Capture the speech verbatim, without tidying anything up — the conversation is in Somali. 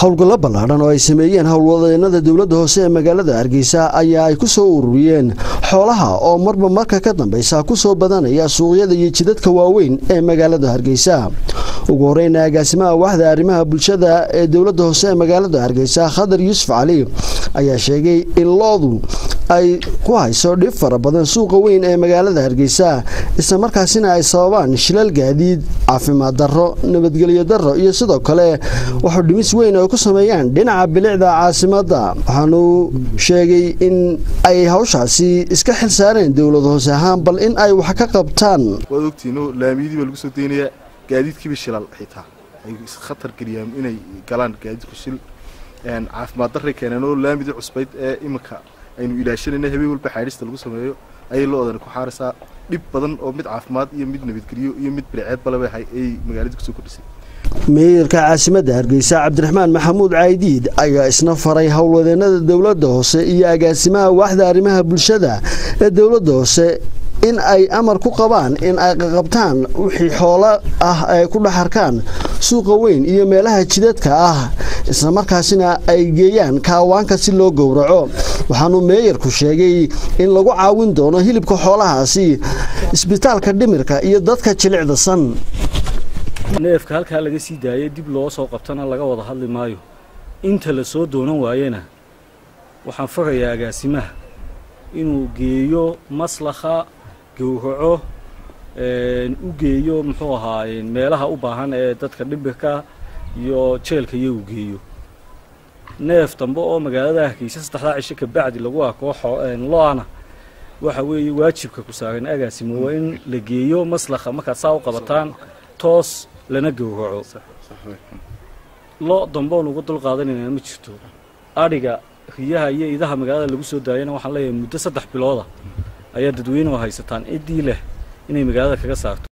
howlgallo ballaaran oo ay sameeyeen howlwadeenada dawladda hoose ee magaalada Hargeysa ayaa ay ku soo ururiyeen xoolaha oo marba marka ka dambaysa ku soo badanaya suuqyada iyo jidadka waaweyn ee magaalada Hargeysa. ugu horeyn agaasimaha waaxda arrimaha bulshada ee dawladda hoose ee magaalada Hargeysa Khadar Yuusuf Cali ayaa sheegay in loodu ay ku hayso dhib fara badan suuqa weyn ee magaalada Hargeysa isla markaasina ay sababaan shilal gaadiid, caafimaad darro, nabadgelyo darro iyo sidoo kale waxa dhimis weyn oo ku sameeyaan dhinaca bilicda caasimadda. waxaanu sheegay in ay hawshaasi iska xil saareen dawladda hoose ahaan bal in ay wax ka qabtaan. wadogtiino laamiyadii baa lagu soo deynaya gaadiidkii shilal xitaa ay khatar galiyaan inay galaan gaadiidku shil een caafimaad darro keenano laamiyada cusbayd ee imika aynu ilaashanayna habeen walba xaarista lagu sameeyo ay loodan ku xaarisa dhib badan oo mid caafimaad iyo mid nabadgelyo iyo mid bilicad balaba ay magaalada ku soo kordhisay. meeyarka caasimadda Hargeysa Cabdiraxmaan Maxamuud Caydiid ayaa isna faray howlwadeenada dawladda hoose iyo agaasimaha waaxda arrimaha bulshada ee dawladda hoose in ay amar ku qabaan in ay qabtaan wixii xoolo ah ay ku dhaxarkaan suuqa weyn iyo meelaha jidadka ah isla markaasina ay geeyaan kaawaanka si loo gowraco. waxaanu meeyarku sheegay in lagu caawin doono hilibka xoolahaasi isbitaalka dhimirka iyo dadka jilicda san. neefka halka laga sii daayay dib loo soo qabtana laga wada hadli maayo inta la soo doonan waayena waxaan farayaa agaasimaha inuu geeyo maslaxa gowraco ee u geeyo muxuu ahaa meelaha u baahan ee dadka dhimirka iyo jeelka iyo u geeyo neef dambe oo magaalada Hargeysa saddexda cisho ka bacdi lagu arko lo'ana waxa weeye waajibka ku saaran agaasimo waa in la geeyo maslaxa marka saa u qabataan toos lana gowraco. lo dambe oo ugu dul qaadanayna ma jirto. ariga riyaha iyo idaha magaalada lagu soo daayana waxaan leeyahay muddo saddex bilood ah ayaa dadweynuhu haysataan idii leh inay magaalada kaga saarto.